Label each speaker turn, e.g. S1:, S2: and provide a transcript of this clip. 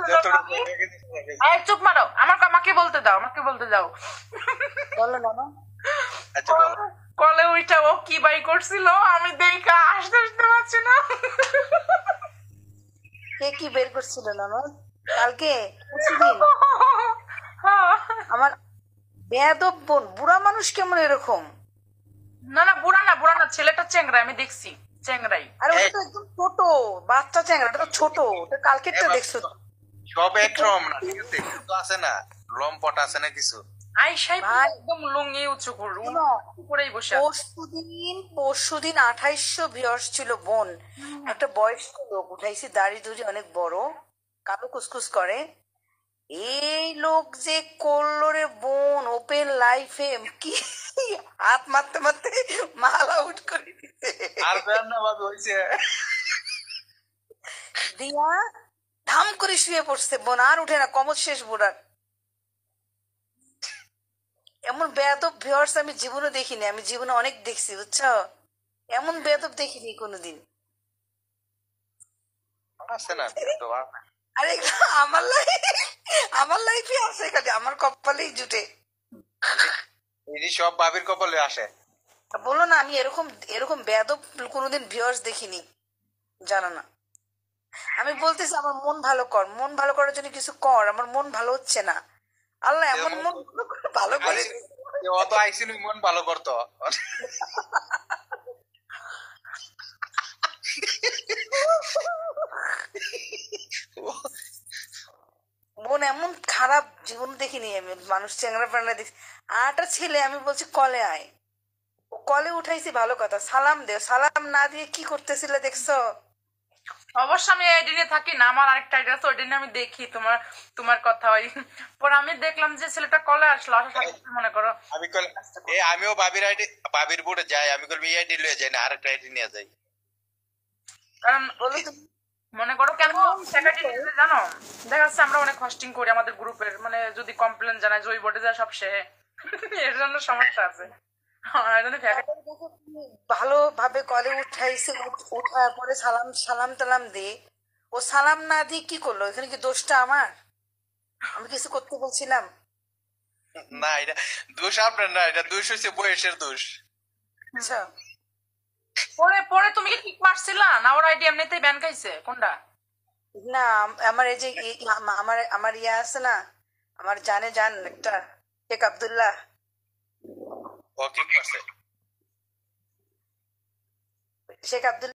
S1: চুপ মারো, আমাকে বলতে দাও, আমাকে বলতে দাও।
S2: বলো না।
S3: আচ্ছা বলো।
S1: কলে ওইটা ও কি বাই করছিল, আমি দেখা আসতে আসতে পারছি না।
S2: কে কি বের করছিল ননদ কালকে? পরশুদিন? আমার বেয়াদব বোন, বুড়া মানুষ কেমন এরকম?
S1: না না, বুড়া না, বুড়া না, ছেলেটা চেংড়া, আমি দেখছি চেংড়াই।
S2: আরে ওটা তো একদম ছোট বাচ্চা চ্যাংড়া, ওটা তো ছোট, ওটা কালকেরটা দেখছো?
S3: সব একরকম না, ঠিক আছে, কিছু আছে না লম্পট আছে না কিছু।
S1: আইসাই
S2: ভাই
S1: একদম লুঙ্গি উঁচু করেই বসে আছে।
S2: পরশুদিন 2800 ভিউয়ার্স ছিল বোন। একটা বয়স্ক লোক উঠাইছি, দাড়ি দুড়ি অনেক বড়, কালো কুসকুস করে। এই লোক যে করলো রে বোন, ওপেন লাইফে কি হাত মারতে মারতে মাল আউট করে দিতে
S3: আর বের না ভাবে হইছে।
S2: দিয়া ধাম করে শুয়ে পড়ছে বোন, আর উঠে না, কমর শেষ বুড়ার। এমন বেয়াদব ভিউয়ার্স আমি জীবনে দেখিনি, আমি জীবনে অনেক দেখছি বুঝছো, এমন বেয়াদব দেখিনি কোনোদিন।
S3: আছে না তো
S2: আরে আমার লাইফে আছে, খালি আমার কপালেই জুটে।
S3: এই সব বাবির কপালে আসে।
S2: বলো না, আমি এরকম এরকম বেয়াদব কোনোদিন ভিউয়ার্স দেখিনি, জানো না। আমি বলতেছি আমার মন ভালো কর, মন ভালো করার জন্য কিছু কর, আমার মন ভালো হচ্ছে না। আল্লাহ এমন মন ভালো করে
S3: অত আইসিনি মন ভালো করতো।
S2: মন এমন খারাপ জীবন দেখিনি আমি, মানুষ চ্যাংড়া প্যাংড়া দেখছি। আটা ছেলে আমি বলছি কলে আয়, ও কলে উঠাইছি ভালো কথা, সালাম দে, সালাম না দিয়ে কি করতেছিলে দেখছো?
S1: অবশ্য আমি এই দিনে থাকি না, আমার আরেকটা আইডিয়া আছে, ওই দিনে আমি দেখি তোমার তোমার কথা ওই পর আমি দেখলাম যে ছেলেটা কলে আসলো, আসার সাথে সাথে মনে করো
S3: আমি কল আমিও বাবির আইডি বাবির বোর্ডে যাই, আমি কল এই আইডি লয়ে যাই না, আরেকটা আইডি নিয়ে যাই।
S1: কারণ
S2: বলো তুমি।
S1: মনে করো কেন টাকাটি নিতে জানো, দেখা যাচ্ছে আমরা অনেক হোস্টিং করি আমাদের গ্রুপের, মানে যদি কমপ্লেন জানাই যে ওই বোর্ডে যায় সব সে এর জন্য সমস্যা আছে।
S2: ভালোভাবে কলে উঠাইছে, উঠার পরে সালাম সালাম টালাম দে, ও সালাম না দিয়ে কি করলো? এখানে কি দোষটা আমার? আমি কিছু করতে বলছিলাম?
S3: না এটা দোষ আপনার না, এটা দোষ হচ্ছে বয়সের দোষ।
S2: আচ্ছা,
S1: পরে পরে তুমি কি ঠিক মারছিলা না, ওর আইডি এমনিতেই ব্যান খাইছে কোনটা?
S2: না আমার এই যে আমার আমার ইয়া আছে না, আমার জানে জান একটা শেখ আব্দুল্লাহ,
S3: ও ঠিক আছে।
S2: শেখ আব্দুল্লাহ